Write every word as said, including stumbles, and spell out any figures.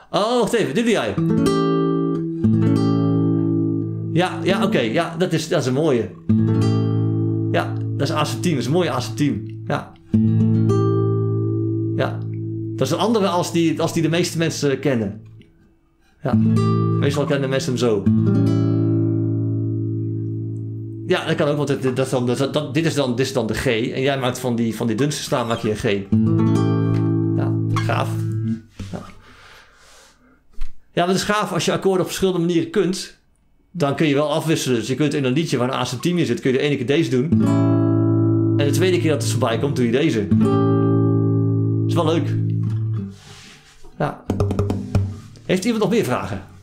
Oh, wacht even. Dit doe jij. Ja, ja, oké. Okay. Ja, dat is, dat is een mooie. Ja, dat is aseptiem. Dat is een mooie aseptiem. Ja. Ja. Dat is een andere als die, als die de meeste mensen kennen. Ja. Meestal kennen mensen hem zo. Ja, dat kan ook, want dit, dat dan, dat, dat, dit, is dan, dit is dan de G. En jij maakt van die, van die dunste staal maak je een G. Ja, gaaf. Ja. Ja, maar het is gaaf als je akkoorden op verschillende manieren kunt. Dan kun je wel afwisselen. Dus je kunt in een liedje waar een aseptiem in zit, kun je de ene keer deze doen. En de tweede keer dat het voorbij komt, doe je deze. Is wel leuk. Ja. Heeft iemand nog meer vragen?